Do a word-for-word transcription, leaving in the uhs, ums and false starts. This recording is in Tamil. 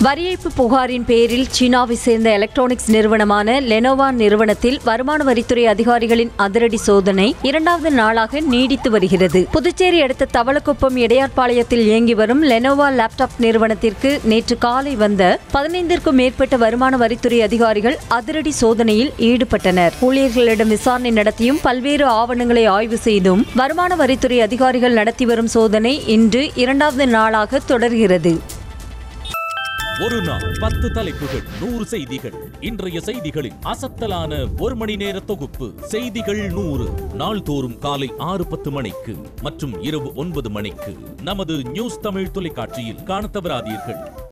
வரி ஏய்ப்பு புகாரின் பேரில் சீனாவை சேர்ந்த எலக்ட்ரானிக்ஸ் நிறுவனமான லெனோவா நிறுவனத்தில் வருமான வரித்துறை அதிகாரிகளின் அதிரடி சோதனை இரண்டாவது நாளாக நீடித்து வருகிறது. புதுச்சேரி அடுத்த தவளக்குப்பம் இடையார்பாளையத்தில் இயங்கி வரும் லெனோவா லேப்டாப் நிறுவனத்திற்கு நேற்று காலை வந்த பதினைந்திற்கும் மேற்பட்ட வருமான வரித்துறை அதிகாரிகள் அதிரடி சோதனையில் ஈடுபட்டனர். ஊழியர்களிடம் விசாரணை நடத்தியும் பல்வேறு ஆவணங்களை ஆய்வு செய்தும் வருமான வரித்துறை அதிகாரிகள் நடத்தி வரும் சோதனை இன்று இரண்டாவது நாளாக தொடர்கிறது. ஒரு நாள் பத்து தலைப்புகள், நூறு செய்திகள். இன்றைய செய்திகளின் அசத்தலான ஒரு மணி நேர தொகுப்பு செய்திகள் நூறு. நாள்தோறும் காலை ஆறு பத்து மணிக்கு மற்றும் இரவு ஒன்பது மணிக்கு நமது நியூஸ் தமிழ் தொலைக்காட்சியில் காணத் தவறாதீர்கள்.